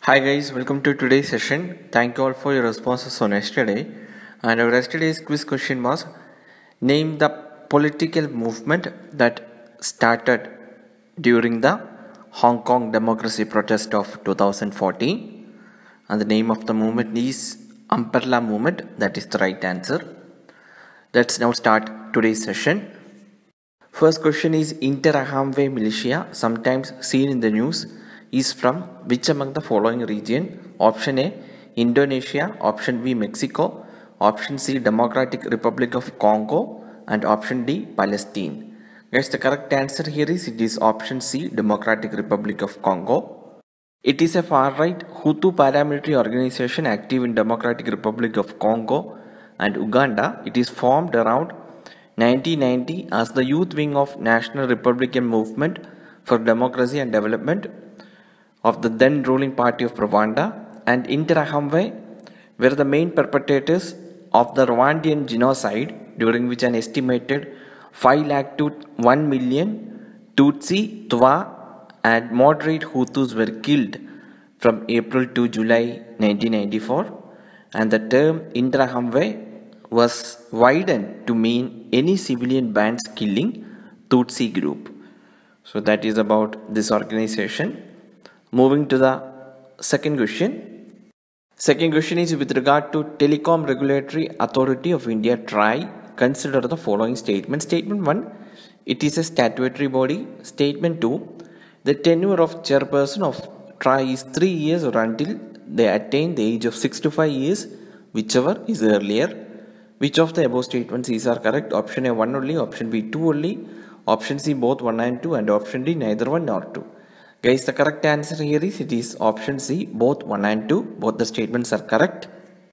Hi guys, welcome to today's session. Thank you all for your responses on yesterday. And our yesterday's quiz question was: name the political movement that started during the Hong Kong democracy protest of 2014. And the name of the movement is Umbrella Movement. That is the right answer. Let's now start today's session. First question is: Interahamwe militia, sometimes seen in the news, is from which among the following region? Option A, Indonesia. Option B, Mexico. Option C, Democratic Republic of Congo. And option D, Palestine. Guys, the correct answer here is it is option C, Democratic Republic of Congo. It is a far-right Hutu paramilitary organization active in Democratic Republic of Congo and Uganda. It is formed around 1990 as the youth wing of National Republican Movement for Democracy and Development of the then ruling party of Rwanda, and Interahamwe were the main perpetrators of the Rwandan genocide, during which an estimated 5 lakh to 1 million Tutsi, Twa and moderate Hutus were killed from April to July 1994, and the term Interahamwe was widened to mean any civilian bands killing Tutsi group. So that is about this organization. Moving to the second question. Second question is with regard to Telecom Regulatory Authority of India, TRAI. Consider the following statements. Statement 1, it is a statutory body. Statement 2, the tenure of chairperson of TRAI is 3 years or until they attain the age of 65 years, whichever is earlier. Which of the above statements is are correct? Option A 1 only, option B 2 only, option C both 1 and 2, and option D neither 1 nor 2. Guys, the correct answer here is it is option C, both 1 and 2. Both the statements are correct.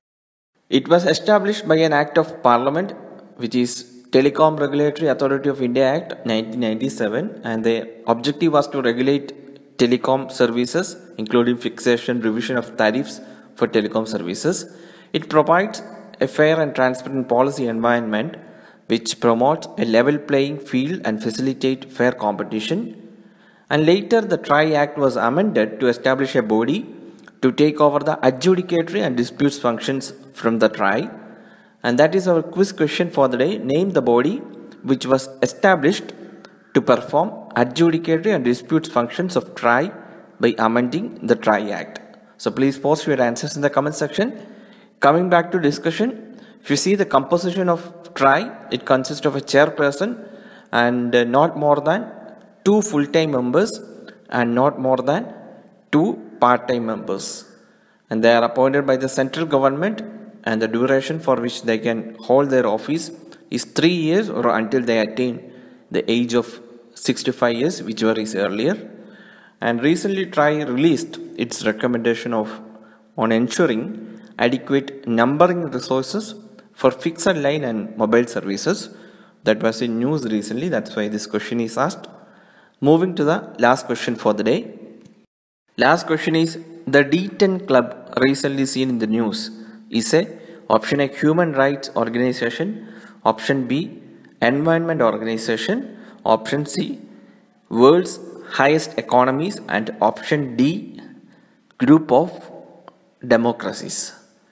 It was established by an act of parliament, which is Telecom Regulatory Authority of India Act 1997, and the objective was to regulate telecom services, including fixation, revision of tariffs for telecom services. It provides a fair and transparent policy environment which promotes a level playing field and facilitate fair competition. And later the TRAI Act was amended to establish a body to take over the adjudicatory and disputes functions from the TRAI. And that is our quiz question for the day. Name the body which was established to perform adjudicatory and disputes functions of TRAI by amending the TRAI Act. So please post your answers in the comment section. Coming back to discussion, if you see the composition of TRAI, it consists of a chairperson and not more than 2 full-time members and not more than 2 part-time members. And they are appointed by the central government, and the duration for which they can hold their office is 3 years or until they attain the age of 65 years, whichever is earlier. And recently TRAI released its recommendation on ensuring adequate numbering resources for fixed line and mobile services. That was in news recently, that's why this question is asked. Moving to the last question for the day. Last question is: the D10 Club, recently seen in the news, is a option A, human rights organization, option B, environment organization, option C, world's highest economies, and option D, group of democracies.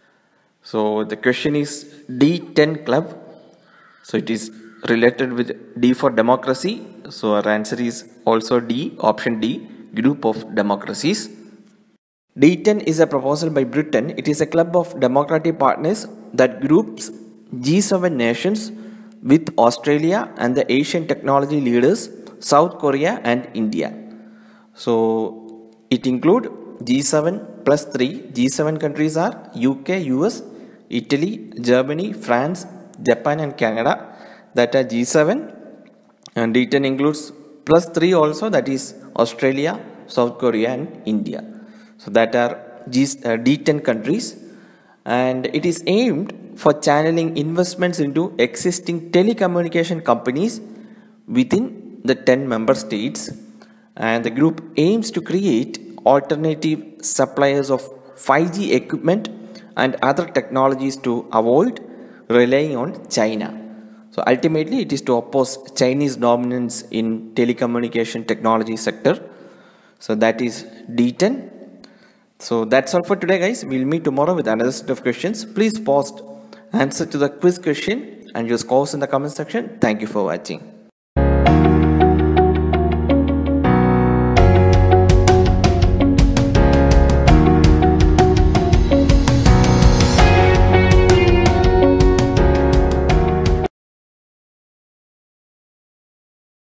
So the question is D10 Club. So it is related with D for democracy. So our answer is also D, option D, group of democracies. D10 is a proposal by Britain. It is a club of democratic partners that groups G7 nations with Australia and the Asian technology leaders, South Korea and India. So it includes G7 plus 3. G7 countries are UK, US, Italy, Germany, France, Japan and Canada. That are G7. And D10 includes plus 3 also, that is Australia, South Korea and India. So that are D10 countries, and it is aimed for channeling investments into existing telecommunication companies within the 10 member states, and the group aims to create alternative suppliers of 5G equipment and other technologies to avoid relying on China. So ultimately it is to oppose Chinese dominance in telecommunication technology sector. So that is D10. So that's all for today, guys. We'll meet tomorrow with another set of questions. Please post answer to the quiz question and your scores in the comment section. Thank you for watching.